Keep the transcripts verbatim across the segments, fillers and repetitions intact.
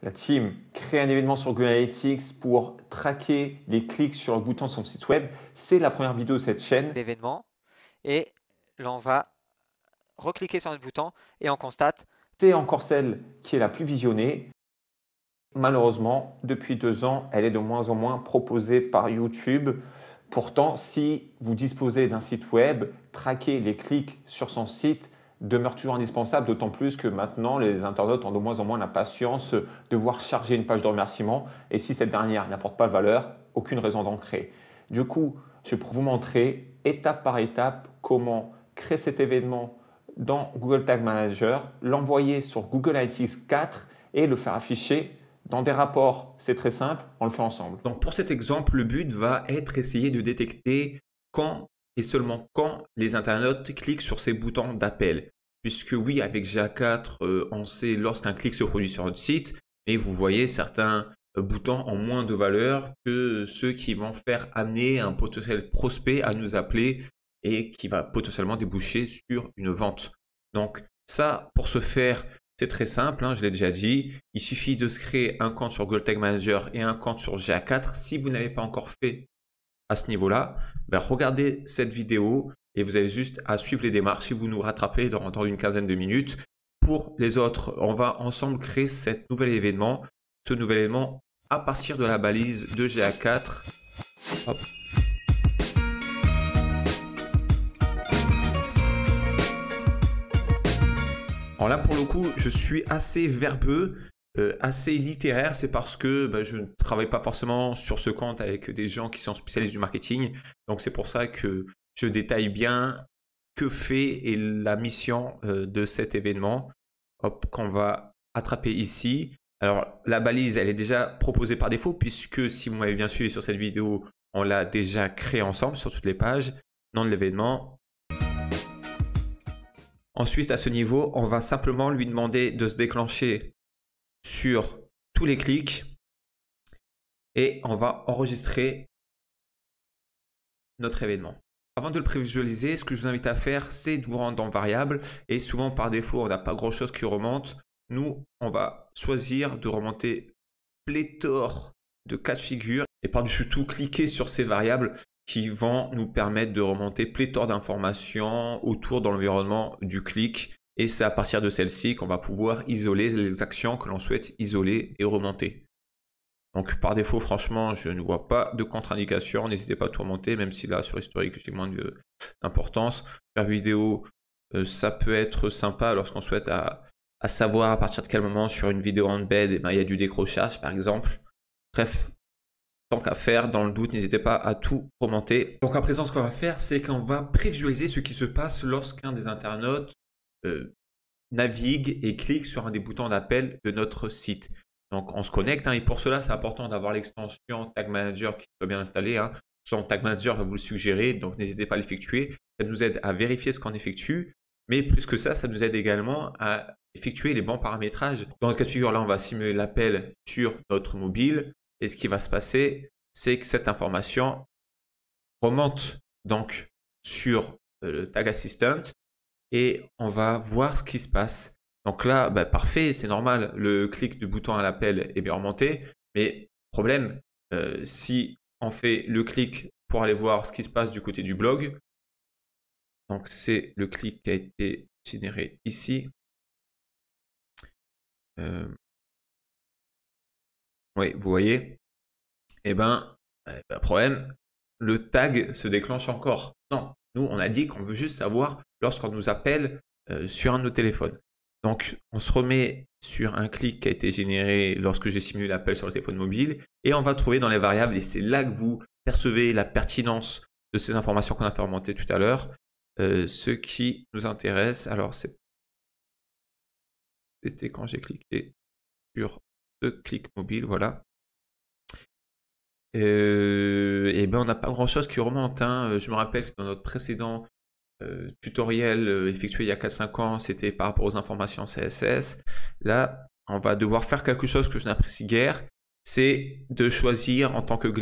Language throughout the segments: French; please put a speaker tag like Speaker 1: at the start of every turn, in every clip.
Speaker 1: La team crée un événement sur Google Analytics pour traquer les clics sur le bouton de son site web. C'est la première vidéo de cette chaîne.
Speaker 2: L'événement et là on va recliquer sur notre bouton et on constate
Speaker 1: C'est encore celle qui est la plus visionnée. Malheureusement, depuis deux ans, elle est de moins en moins proposée par YouTube. Pourtant, si vous disposez d'un site web, traquer les clics sur son site demeure toujours indispensable, d'autant plus que maintenant, les internautes ont de moins en moins la patience de devoir charger une page de remerciement. Et si cette dernière n'apporte pas de valeur, aucune raison d'en créer. Du coup, je vais vous montrer étape par étape comment créer cet événement dans Google Tag Manager, l'envoyer sur Google Analytics quatre et le faire afficher dans des rapports. C'est très simple, on le fait ensemble.
Speaker 3: Donc pour cet exemple, le but va être essayer de détecter quand et seulement quand les internautes cliquent sur ces boutons d'appel. Puisque oui, avec G A quatre, euh, on sait lorsqu'un clic se produit sur notre site, mais vous voyez certains euh, boutons ont moins de valeur que ceux qui vont faire amener un potentiel prospect à nous appeler et qui va potentiellement déboucher sur une vente. Donc ça, pour ce faire, c'est très simple, hein, je l'ai déjà dit. Il suffit de se créer un compte sur Google Tag Manager et un compte sur G A quatre. Si vous n'avez pas encore fait à ce niveau-là, ben regardez cette vidéo et vous avez juste à suivre les démarches si vous nous rattrapez dans, dans une quinzaine de minutes. Pour les autres, on va ensemble créer cet nouvel événement, ce nouvel événement à partir de la balise de G A quatre. Hop. Alors là, pour le coup, je suis assez verbeux, euh, assez littéraire. C'est parce que bah, je ne travaille pas forcément sur ce compte avec des gens qui sont spécialistes du marketing. Donc, c'est pour ça que je détaille bien que fait et la mission euh, de cet événement. Hop, qu'on va attraper ici. Alors, la balise, elle est déjà proposée par défaut puisque si vous m'avez bien suivi sur cette vidéo, on l'a déjà créée ensemble sur toutes les pages. Nom de l'événement. Ensuite, à ce niveau, on va simplement lui demander de se déclencher sur tous les clics et on va enregistrer notre événement. Avant de le prévisualiser, ce que je vous invite à faire, c'est de vous rendre dans variable et souvent par défaut, on n'a pas grand chose qui remonte. Nous, on va choisir de remonter pléthore de cas de figure et par-dessus tout, cliquer sur ces variables qui vont nous permettre de remonter pléthore d'informations autour de l'environnement du clic. Et c'est à partir de celle-ci qu'on va pouvoir isoler les actions que l'on souhaite isoler et remonter. Donc par défaut, franchement, je ne vois pas de contre-indication. N'hésitez pas à tout remonter, même si là, sur l'historique, j'ai moins d'importance. Faire vidéo, euh, ça peut être sympa lorsqu'on souhaite à, à savoir à partir de quel moment sur une vidéo embed, eh ben, il y a du décrochage, par exemple. Bref. Tant qu'à faire, dans le doute, n'hésitez pas à tout commenter. Donc à présent, ce qu'on va faire, c'est qu'on va prévisualiser ce qui se passe lorsqu'un des internautes euh, navigue et clique sur un des boutons d'appel de notre site. Donc on se connecte, hein, et pour cela, c'est important d'avoir l'extension Tag Manager qui soit bien installée. Hein. Son Tag Manager va vous le suggérer, donc n'hésitez pas à l'effectuer. Ça nous aide à vérifier ce qu'on effectue, mais plus que ça, ça nous aide également à effectuer les bons paramétrages. Dans ce cas de figure, là, on va simuler l'appel sur notre mobile. Et ce qui va se passer, c'est que cette information remonte donc sur le Tag Assistant et on va voir ce qui se passe. Donc là, bah, parfait, c'est normal, le clic du bouton à l'appel est bien remonté. Mais problème, euh, si on fait le clic pour aller voir ce qui se passe du côté du blog, donc c'est le clic qui a été généré ici. Euh, Oui, vous voyez, eh ben, eh ben, problème, le tag se déclenche encore. Non, nous, on a dit qu'on veut juste savoir lorsqu'on nous appelle euh, sur un de nos téléphones. Donc, on se remet sur un clic qui a été généré lorsque j'ai simulé l'appel sur le téléphone mobile et on va trouver dans les variables, et c'est là que vous percevez la pertinence de ces informations qu'on a fait remonter tout à l'heure, euh, ce qui nous intéresse. Alors, c'était quand j'ai cliqué sur ce clic mobile, voilà. Euh, et ben on n'a pas grand chose qui remonte. Hein. Je me rappelle que dans notre précédent euh, tutoriel euh, effectué il y a quatre cinq ans, c'était par rapport aux informations C S S. Là, on va devoir faire quelque chose que je n'apprécie guère, c'est de choisir en tant que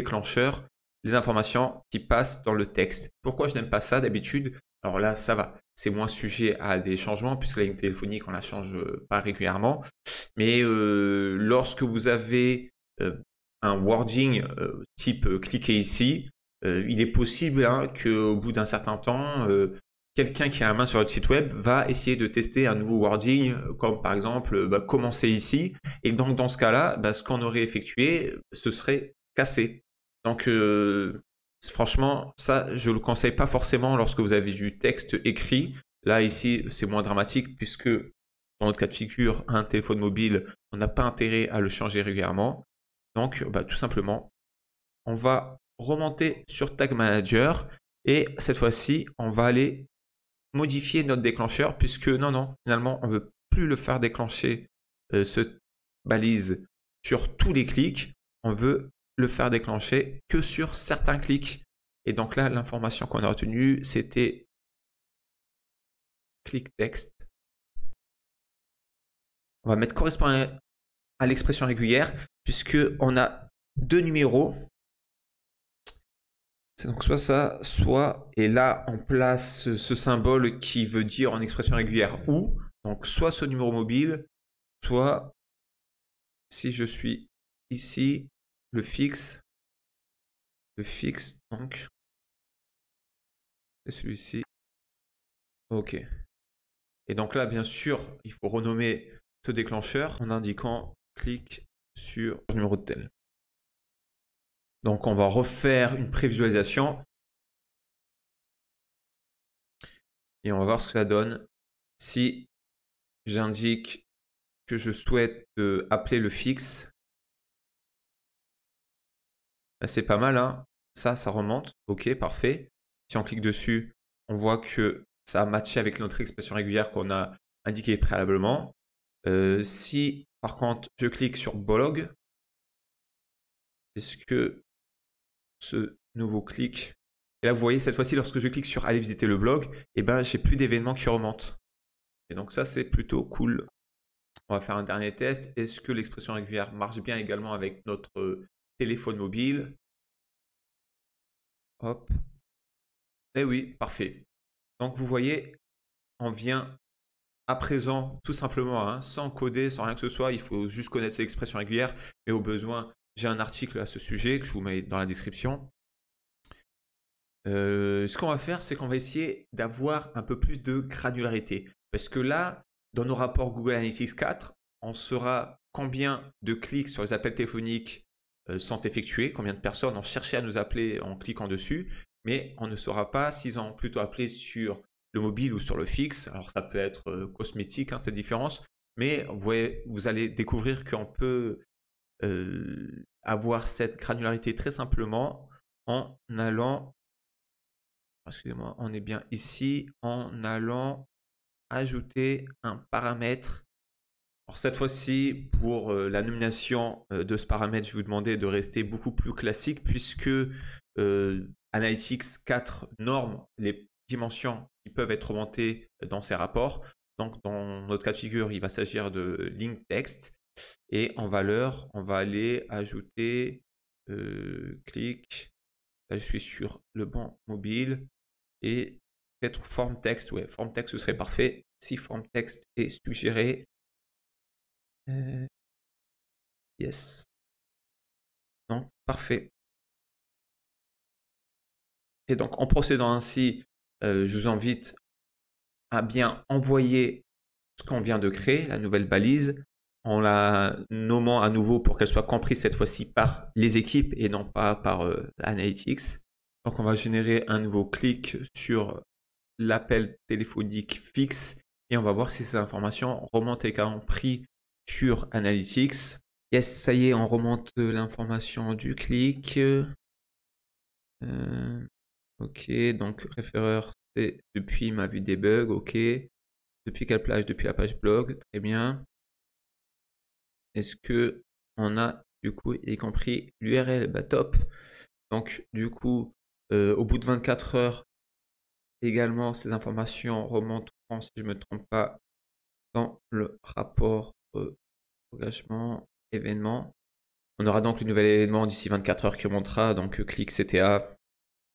Speaker 3: déclencheur les informations qui passent dans le texte. Pourquoi je n'aime pas ça d'habitude? Alors là, ça va. c'est moins sujet à des changements puisque la ligne téléphonique, on la change pas régulièrement. Mais euh, lorsque vous avez euh, un wording euh, type euh, cliquez ici, euh, il est possible hein, qu'au bout d'un certain temps, euh, quelqu'un qui a la main sur votre site web va essayer de tester un nouveau wording, comme par exemple bah, commencer ici. Et donc dans ce cas-là, bah, ce qu'on aurait effectué, ce serait cassé. Donc euh, franchement, ça, je ne le conseille pas forcément lorsque vous avez du texte écrit. Là, ici, c'est moins dramatique puisque dans notre cas de figure, un téléphone mobile, on n'a pas intérêt à le changer régulièrement. Donc, bah, tout simplement, on va remonter sur Tag Manager et cette fois-ci, on va aller modifier notre déclencheur puisque non, non, finalement, on ne veut plus le faire déclencher euh, ce balise sur tous les clics. On veut le faire déclencher que sur certains clics. Et donc là, l'information qu'on a retenue, c'était clic texte. On va mettre correspondant à l'expression régulière puisque on a deux numéros. C'est donc soit ça, soit, et là on place ce symbole qui veut dire en expression régulière ou, donc soit ce numéro mobile, soit si je suis ici, le fixe, le fixe, donc c'est celui-ci. Ok. Et donc là, bien sûr, il faut renommer ce déclencheur en indiquant clic sur le numéro de tel. Donc on va refaire une prévisualisation et on va voir ce que ça donne si j'indique que je souhaite euh, appeler le fixe. Là, c'est pas mal, hein. Ça, ça remonte. Ok, parfait. Si on clique dessus, on voit que ça a matché avec notre expression régulière qu'on a indiquée préalablement. Euh, si, par contre, je clique sur blog, est-ce que ce nouveau clic... Et là, vous voyez, cette fois-ci, lorsque je clique sur aller visiter le blog, eh ben, j'ai plus d'événements qui remontent. Et donc ça, c'est plutôt cool. On va faire un dernier test. Est-ce que l'expression régulière marche bien également avec notre téléphone mobile? Hop. Eh oui, parfait. Donc vous voyez, on vient à présent tout simplement, hein, sans coder, sans rien que ce soit. Il faut juste connaître ces expressions régulières. Mais au besoin, j'ai un article à ce sujet que je vous mets dans la description. Euh, ce qu'on va faire, c'est qu'on va essayer d'avoir un peu plus de granularité. Parce que là, dans nos rapports Google Analytics quatre, on saura combien de clics sur les appels téléphoniques euh, sont effectués, combien de personnes ont cherché à nous appeler en cliquant dessus, mais on ne saura pas s'ils ont plutôt appelé sur le mobile ou sur le fixe. Alors ça peut être euh, cosmétique, hein, cette différence, mais vous, voyez, vous allez découvrir qu'on peut euh, avoir cette granularité très simplement en allant... Excusez-moi, on est bien ici en allant ajouter un paramètre. Alors cette fois-ci, pour euh, la nomination euh, de ce paramètre, je vais vous demander de rester beaucoup plus classique puisque euh, Analytics quatre norme les dimensions qui peuvent être remontées dans ces rapports. Donc dans notre cas de figure, il va s'agir de ligne texte et en valeur, on va aller ajouter euh, clic. Là, je suis sur le banc mobile. Et peut-être forme texte, ouais, forme texte ce serait parfait. Si forme texte est suggéré, euh, yes, donc parfait. Et donc en procédant ainsi, euh, je vous invite à bien envoyer ce qu'on vient de créer, la nouvelle balise, en la nommant à nouveau pour qu'elle soit comprise cette fois-ci par les équipes et non pas par euh, Analytics. Donc on va générer un nouveau clic sur l'appel téléphonique fixe et on va voir si ces informations remontent également pris sur Analytics. Yes, ça y est, on remonte l'information du clic. Euh, ok, donc référeur, c'est depuis ma vue debug, ok. Depuis quelle page? Depuis la page blog, très bien. Est-ce que on a du coup y compris l'U R L? Bah top. Donc du coup, euh, au bout de vingt-quatre heures, également, ces informations remontent, si je ne me trompe pas, dans le rapport euh, engagement événement. On aura donc le nouvel événement d'ici vingt-quatre heures qui remontera, donc euh, clic C T A.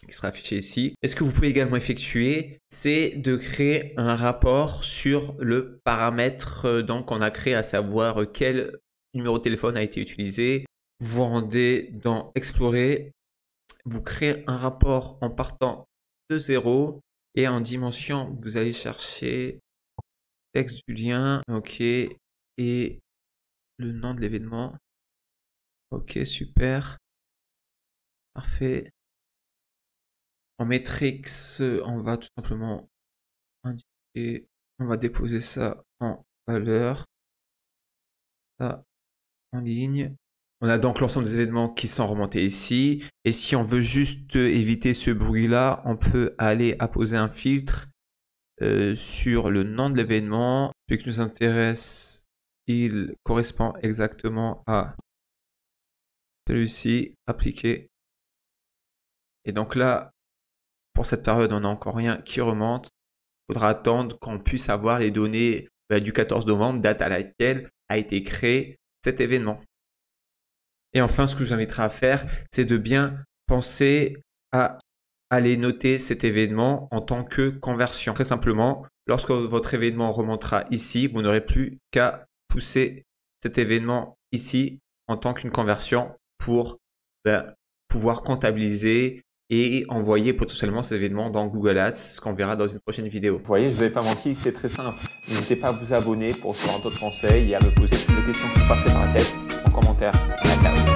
Speaker 3: qui sera affiché ici. Et ce que vous pouvez également effectuer, c'est de créer un rapport sur le paramètre euh, donc qu'on a créé, à savoir euh, quel numéro de téléphone a été utilisé. Vous vous rendez dans Explorer, vous créez un rapport en partant de zéro et en dimension, vous allez chercher texte du lien, ok, et le nom de l'événement. Ok, super, parfait. En métriques, on va tout simplement indiquer, on va déposer ça en valeur, ça en ligne. On a donc l'ensemble des événements qui sont remontés ici. Et si on veut juste éviter ce bruit-là, on peut aller apposer un filtre euh, sur le nom de l'événement. Ce qui nous intéresse, il correspond exactement à celui-ci, appliquer. Et donc là, pour cette période, on n'a encore rien qui remonte. Il faudra attendre qu'on puisse avoir les données bah, du quatorze novembre, date à laquelle a été créé cet événement. Et enfin, ce que je vous inviterai à faire, c'est de bien penser à aller noter cet événement en tant que conversion. Très simplement, lorsque votre événement remontera ici, vous n'aurez plus qu'à pousser cet événement ici en tant qu'une conversion pour ben, pouvoir comptabiliser et envoyer potentiellement cet événement dans Google Ads, ce qu'on verra dans une prochaine vidéo.
Speaker 1: Vous voyez, je ne vous avais pas menti, c'est très simple. N'hésitez pas à vous abonner pour recevoir d'autres conseils et à me poser toutes les questions qui vous passent par la tête en commentaire. À la